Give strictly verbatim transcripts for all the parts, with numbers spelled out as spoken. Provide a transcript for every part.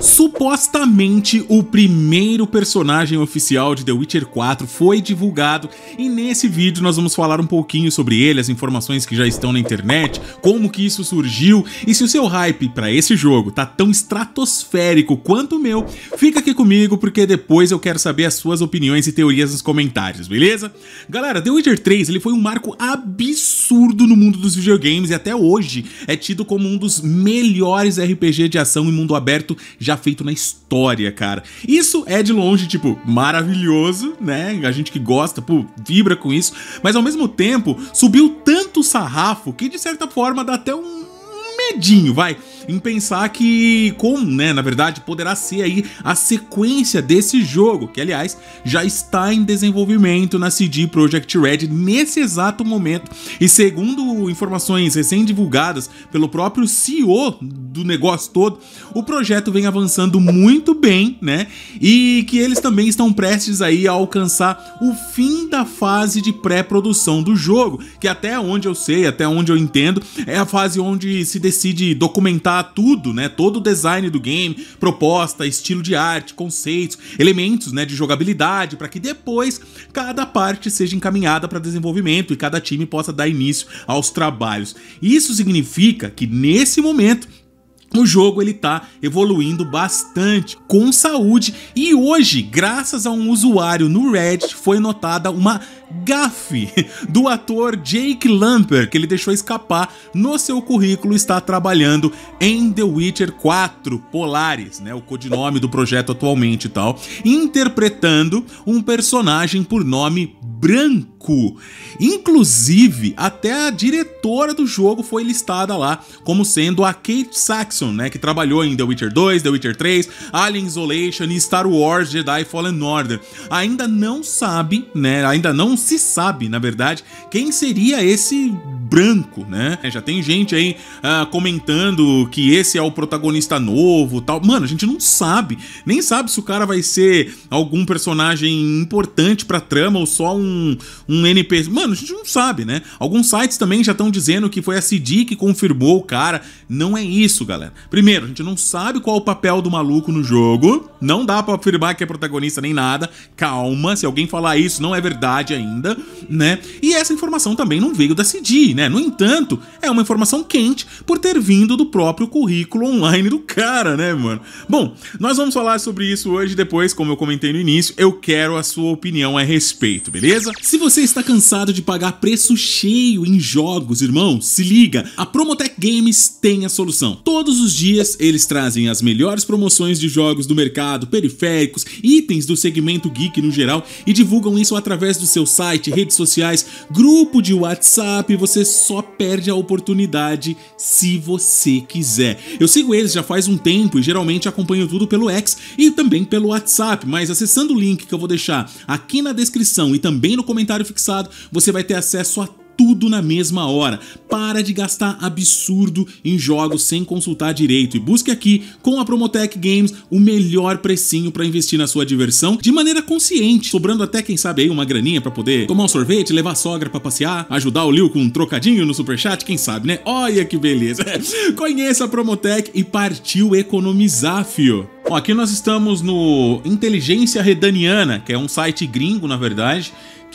Supostamente o primeiro personagem oficial de The Witcher quatro foi divulgado e nesse vídeo nós vamos falar um pouquinho sobre ele, as informações que já estão na internet, como que isso surgiu e se o seu hype para esse jogo tá tão estratosférico quanto o meu, fica aqui comigo porque depois eu quero saber as suas opiniões e teorias nos comentários, beleza? Galera, The Witcher três ele foi um marco absurdo no mundo dos videogames e até hoje é tido como um dos melhores R P G de ação em mundo aberto já feito na história, cara. Isso é de longe, tipo, maravilhoso, né? A gente que gosta, pô, vibra com isso, mas ao mesmo tempo subiu tanto o sarrafo que de certa forma dá até um medinho, vai, em pensar que, como, né, na verdade, poderá ser aí a sequência desse jogo, que aliás já está em desenvolvimento na C D Projekt Red nesse exato momento e segundo informações recém-divulgadas pelo próprio C E O do negócio todo, o projeto vem avançando muito bem, né, e que eles também estão prestes aí a alcançar o fim da fase de pré-produção do jogo, que até onde eu sei, até onde eu entendo, é a fase onde se decide documentar tudo, né, todo o design do game, proposta, estilo de arte, conceitos, elementos, né, de jogabilidade, para que depois cada parte seja encaminhada para desenvolvimento e cada time possa dar início aos trabalhos. Isso significa que nesse momento o jogo ele tá evoluindo bastante, com saúde, e hoje, graças a um usuário no Reddit, foi notada uma gafe do ator Jake Lampert, que ele deixou escapar no seu currículo, está trabalhando em The Witcher quatro Polaris, né, o codinome do projeto atualmente e tal, interpretando um personagem por nome Branco. Inclusive, até a diretora do jogo foi listada lá como sendo a Kate Saxon, né, que trabalhou em The Witcher dois, The Witcher três, Alien Isolation e Star Wars Jedi Fallen Order. Ainda não sabe, né, ainda não se sabe, na verdade, quem seria esse Branco, né? Já tem gente aí uh, comentando que esse é o protagonista novo, tal. Mano, a gente não sabe, nem sabe se o cara vai ser algum personagem importante pra trama ou só um, um N P C. Mano, a gente não sabe, né? Alguns sites também já estão dizendo que foi a C D que confirmou o cara. Não é isso, galera. Primeiro, a gente não sabe qual o papel do maluco no jogo. Não dá pra afirmar que é protagonista nem nada. Calma, se alguém falar isso, não é verdade ainda, né? E essa informação também não veio da C D, né? No entanto, é uma informação quente por ter vindo do próprio currículo online do cara, né, mano? Bom, nós vamos falar sobre isso hoje depois, como eu comentei no início, eu quero a sua opinião a respeito, beleza? Se você está cansado de pagar preço cheio em jogos, irmão, se liga, a Promotech Games tem a solução. Todos os dias eles trazem as melhores promoções de jogos do mercado, periféricos, itens do segmento geek no geral e divulgam isso através do seu site, redes sociais, grupo de WhatsApp. Você só perde a oportunidade se você quiser. Eu sigo eles já faz um tempo e geralmente acompanho tudo pelo X e também pelo WhatsApp, mas acessando o link que eu vou deixar aqui na descrição e também no comentário fixado, você vai ter acesso a tudo na mesma hora. Para de gastar absurdo em jogos sem consultar direito e busque aqui com a Promotech Games o melhor precinho para investir na sua diversão de maneira consciente, sobrando até quem sabe aí uma graninha para poder tomar um sorvete, levar a sogra para passear, ajudar o Lil com um trocadinho no superchat, quem sabe, né? Olha que beleza! Conheça a Promotech e partiu economizar, fio! Bom, aqui nós estamos no Inteligência Redaniana, que é um site gringo, na verdade,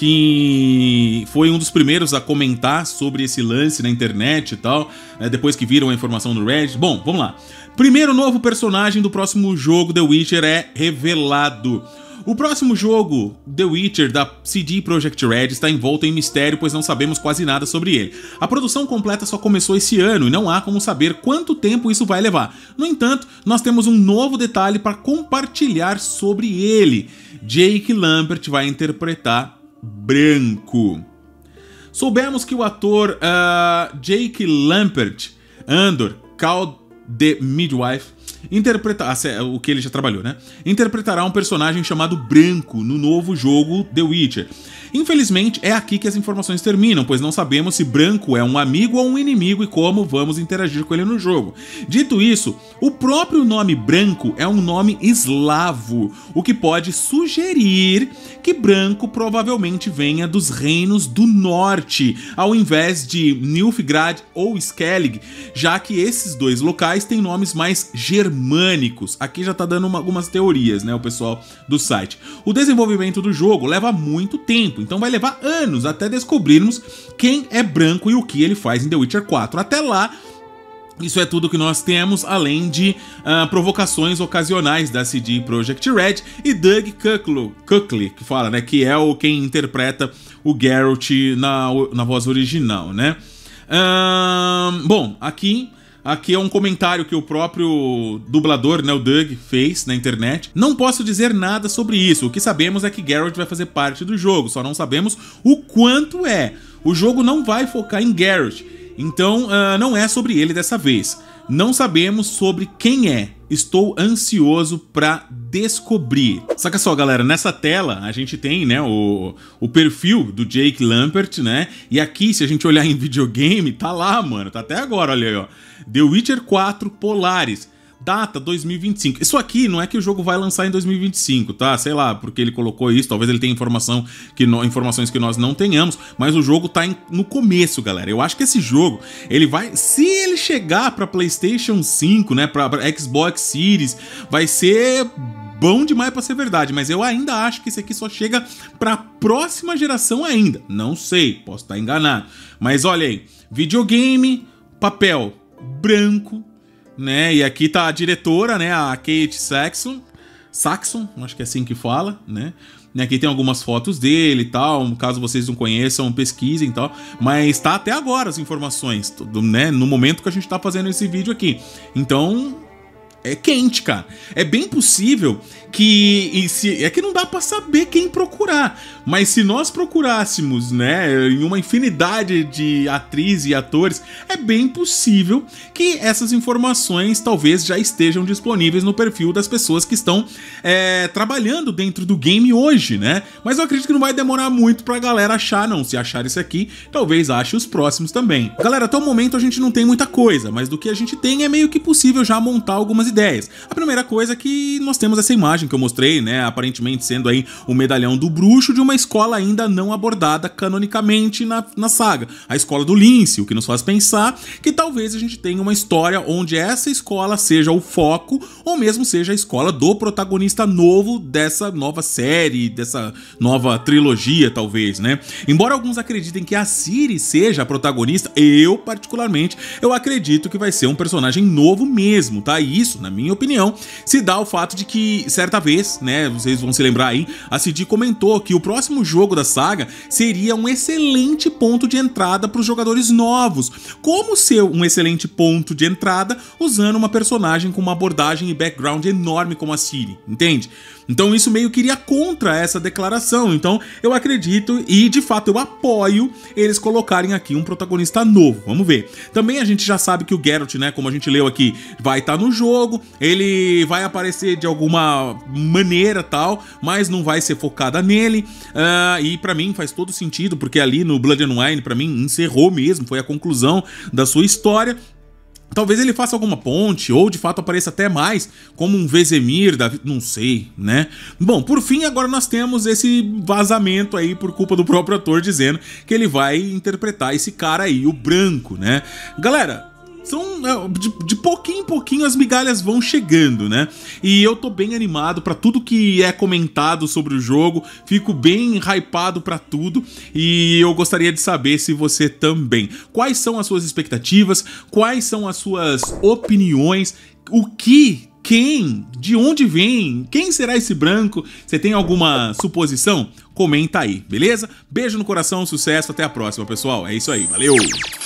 que foi um dos primeiros a comentar sobre esse lance na internet e tal, né, depois que viram a informação no Reddit. Bom, vamos lá. Primeiro novo personagem do próximo jogo The Witcher é revelado. O próximo jogo, The Witcher, da C D Projekt Red, está envolto em mistério, pois não sabemos quase nada sobre ele. A produção completa só começou esse ano e não há como saber quanto tempo isso vai levar. No entanto, nós temos um novo detalhe para compartilhar sobre ele. Jake Lampert vai interpretar Branco. Soubemos que o ator uh, Jake Lampert, Andor, Call the Midwife, interpreta... o que ele já trabalhou, né? Interpretará um personagem chamado Branco no novo jogo The Witcher. Infelizmente, é aqui que as informações terminam, pois não sabemos se Branco é um amigo ou um inimigo e como vamos interagir com ele no jogo. Dito isso, o próprio nome Branco é um nome eslavo, o que pode sugerir que Branco provavelmente venha dos reinos do norte, ao invés de Nilfgaard ou Skellig, já que esses dois locais têm nomes mais germânicos. Aqui já tá dando uma, algumas teorias, né, o pessoal do site. O desenvolvimento do jogo leva muito tempo, então vai levar anos até descobrirmos quem é branco e o que ele faz em The Witcher quatro. Até lá, isso é tudo que nós temos, além de uh, provocações ocasionais da C D Projekt Red e Doug Kuckley, que fala, né, que é o quem interpreta o Geralt na, na voz original, né? Uh, bom, aqui... Aqui é um comentário que o próprio dublador, né, o Doug, fez na internet. Não posso dizer nada sobre isso. O que sabemos é que Geralt vai fazer parte do jogo, só não sabemos o quanto é. O jogo não vai focar em Geralt, então uh, não é sobre ele dessa vez. Não sabemos sobre quem é. Estou ansioso pra descobrir. Saca só, galera, nessa tela a gente tem, né, o, o perfil do Jake Lampert, né? E aqui, se a gente olhar em videogame, tá lá, mano. Tá até agora, olha aí, ó. The Witcher quatro Polaris. Data dois mil e vinte e cinco. Isso aqui não é que o jogo vai lançar em dois mil e vinte e cinco, tá? Sei lá, porque ele colocou isso, talvez ele tenha informação que no, informações que nós não tenhamos, mas o jogo tá em, no começo, galera. Eu acho que esse jogo, ele vai, se ele chegar pra PlayStation cinco, né, pra, pra Xbox Series, vai ser bom demais pra ser verdade, mas eu ainda acho que esse aqui só chega pra próxima geração ainda. Não sei, posso estar enganado. Mas olha aí, videogame, papel branco, né? E aqui tá a diretora, né? A Kate Saxon. Saxon, acho que é assim que fala, né? E aqui tem algumas fotos dele e tal. Caso vocês não conheçam, pesquisem e tal. Mas tá até agora as informações, tudo, né? No momento que a gente tá fazendo esse vídeo aqui. Então, é quente, cara. É bem possível que... E se, é que não dá pra saber quem procurar. Mas se nós procurássemos, né, em uma infinidade de atrizes e atores, é bem possível que essas informações talvez já estejam disponíveis no perfil das pessoas que estão é, trabalhando dentro do game hoje, né? Mas eu acredito que não vai demorar muito pra galera achar, não. Se achar esse aqui, talvez ache os próximos também. Galera, até o momento a gente não tem muita coisa, mas do que a gente tem é meio que possível já montar algumas ideias. A primeira coisa é que nós temos essa imagem que eu mostrei, né, aparentemente sendo aí o medalhão do bruxo de uma escola ainda não abordada canonicamente na, na saga, a escola do Lince, o que nos faz pensar que talvez a gente tenha uma história onde essa escola seja o foco, ou mesmo seja a escola do protagonista novo dessa nova série, dessa nova trilogia, talvez, né? Embora alguns acreditem que a Ciri seja a protagonista, eu, particularmente, eu acredito que vai ser um personagem novo mesmo, tá? E isso, na minha opinião, se dá ao fato de que, certa vez, né, vocês vão se lembrar aí, a C D comentou que o próximo jogo da saga seria um excelente ponto de entrada para os jogadores novos. Como ser um excelente ponto de entrada usando uma personagem com uma abordagem e background enorme como a Ciri, entende? Então isso meio que iria contra essa declaração. Então eu acredito e de fato eu apoio eles colocarem aqui um protagonista novo. Vamos ver. Também a gente já sabe que o Geralt, né, como a gente leu aqui, vai estar no jogo. Ele vai aparecer de alguma maneira tal, mas não vai ser focada nele. Uh, e pra mim faz todo sentido, porque ali no Blood and Wine, pra mim, encerrou mesmo. Foi a conclusão da sua história. Talvez ele faça alguma ponte, ou de fato apareça até mais, como um Vesemir da vida, não sei, né? Bom, por fim, agora nós temos esse vazamento aí por culpa do próprio ator dizendo que ele vai interpretar esse cara aí, o branco, né? Galera, são de, de pouquinho em pouquinho as migalhas vão chegando, né? E eu tô bem animado pra tudo que é comentado sobre o jogo, fico bem hypado pra tudo e eu gostaria de saber se você também. Quais são as suas expectativas? Quais são as suas opiniões? O que... Quem? De onde vem? Quem será esse branco? Você tem alguma suposição? Comenta aí, beleza? Beijo no coração, sucesso, até a próxima, pessoal. É isso aí, valeu!